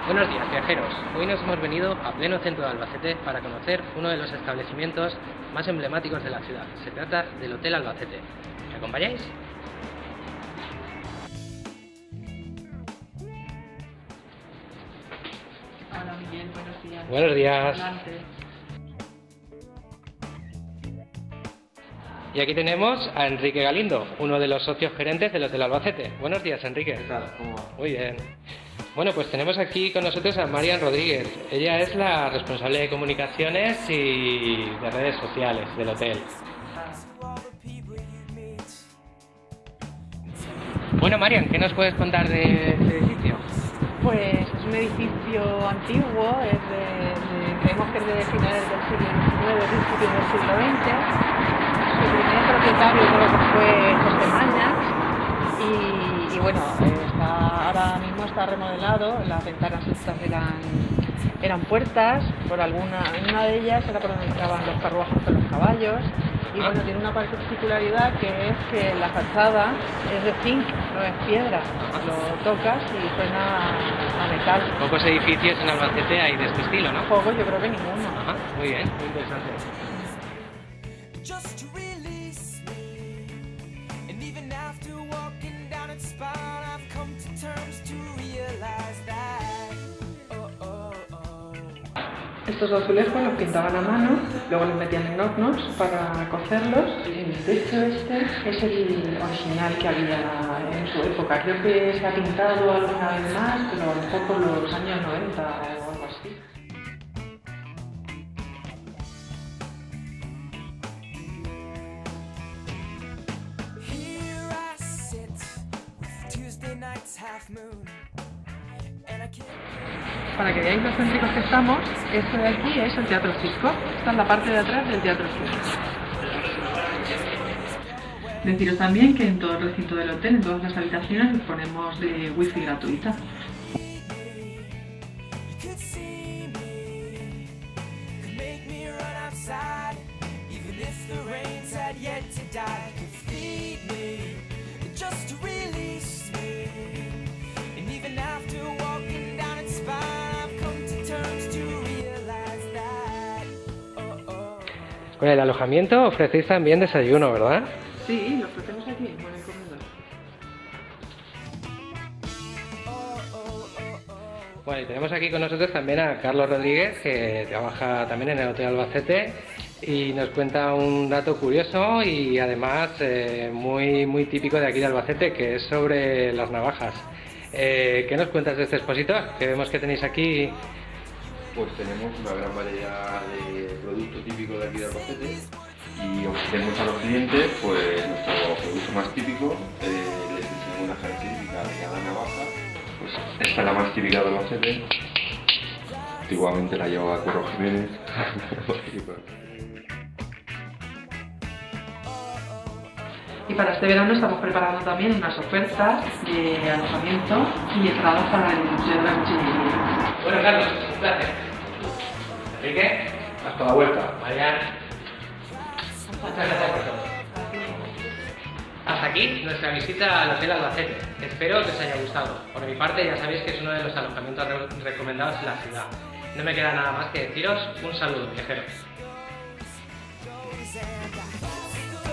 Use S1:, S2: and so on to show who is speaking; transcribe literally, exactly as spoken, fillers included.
S1: Buenos días, viajeros. Hoy nos hemos venido a pleno centro de Albacete para conocer uno de los establecimientos más emblemáticos de la ciudad. Se trata del Hotel Albacete. ¿Me acompañáis?
S2: Hola Miguel, buenos días.
S1: Buenos días.
S2: Adelante.
S1: Y aquí tenemos a Enrique Galindo, uno de los socios gerentes del Hotel Albacete. Buenos días, Enrique.
S3: ¿Qué tal? ¿Cómo va?
S1: Muy bien. Bueno, pues tenemos aquí con nosotros a Marian Rodríguez. Ella es la responsable de comunicaciones y de redes sociales del hotel. Bueno, Marian, ¿qué nos puedes contar de este edificio?
S2: Pues es un edificio antiguo, es de, de- creemos que es de finales del siglo diecinueve, principios del siglo veinte. Su primer propietario creo que fue José Mañas y, y bueno, está, ahora mismo está remodelado, las ventanas estas eran, eran puertas, por alguna, en una de ellas era por donde entraban los carruajes con los caballos. Y bueno, tiene una particularidad que es que la fachada es de zinc, no es piedra. Lo tocas y suena a metal.
S1: Pocos edificios en Albacete hay de este estilo, ¿no?
S2: Juego yo creo que ninguno.
S1: Ajá, muy bien, muy interesante.
S4: Just to release me. And even after walking down its spine, I've come to terms to realize that. Oh, oh, oh.
S2: Estos azulejos los pintaban a mano, luego los metían en hornos para cocerlos. El techo este es el original que había en su época. Creo que se ha pintado alguna vez más, pero a lo mejor por los años noventa o algo así.
S4: Here I sit with Tuesday night's half moon. And I can't.
S2: Para que veáis lo céntricos que estamos, esto de aquí es el Teatro Cisco. Esta es la parte de atrás del Teatro Cisco. Deciros también que en todo el recinto del hotel, en todas las habitaciones, disponemos de wifi gratuita.
S4: You could see me, could make me run outside, even if the rains had yet to die. Could feed me, just to release me, and even after walking down its spine, I've come to terms to realize that. Oh, oh.
S1: Con el alojamiento ofrecéis también desayuno, ¿verdad?
S2: Sí, lo ofrecemos aquí, en el comedor.
S1: Bueno, y tenemos aquí con nosotros también a Carlos Rodríguez, que trabaja también en el Hotel Albacete y nos cuenta un dato curioso y además eh, muy, muy típico de aquí de Albacete, que es sobre las navajas. Eh, ¿Qué nos cuentas de este expositor? Que vemos que tenéis aquí.
S3: Pues tenemos una gran variedad de productos típicos de aquí de Albacete y ofrecemos a los clientes pues nuestro producto más típico, eh, les enseñamos una característica de cada navaja. Pues esta es la más típica de Albacete, antiguamente la llevaba Curro Jiménez.
S2: Y para este verano estamos preparando también unas ofertas de alojamiento y entradas para el Museo de la Cuchillería.
S1: Bueno, Carlos, un placer. Enrique, hasta la vuelta. Marian, muchas gracias por todo. Hasta aquí nuestra visita al Hotel Albacete. Espero que os haya gustado. Por mi parte, ya sabéis que es uno de los alojamientos re- recomendados en la ciudad. No me queda nada más que deciros un saludo, viajeros.
S4: And I